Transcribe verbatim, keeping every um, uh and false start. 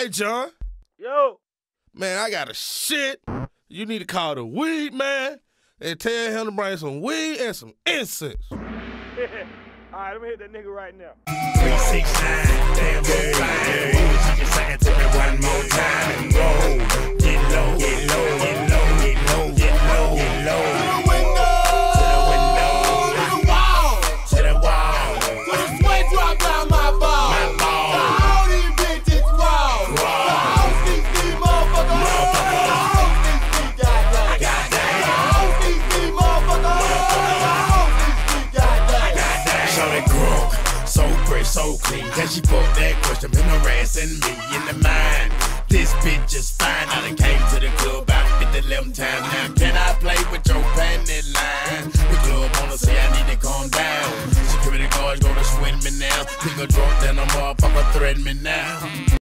Hey, John. Yo. Man, I got a shit. You need to call the weed man and tell him to bring some weed and some incense. All right, let me hit that nigga right now. three six nine, damn, go fine. You can sing it to me one more time and roll. Get low, get low, get low, get low, get low, get low. To the window, to the window, to the wall, to the wall. To the sweat drop down my ball, my ball. To all these bitches wall, to all these these motherfuckers, motherfuckers. To all these these goddamn, goddamn. To all these these motherfuckers, motherfuckers. To all these these goddamn. Show that grog, so fresh, so clean. Can she fuck that question, been harassing me in the mind. This bitch is fine. I done came to the club about fifty eleven times. Now can I play with your panty line? The club wanna say I need to calm down. Security guards gonna sweat me now. Nigga drunk, then a motherfucker threaten me now.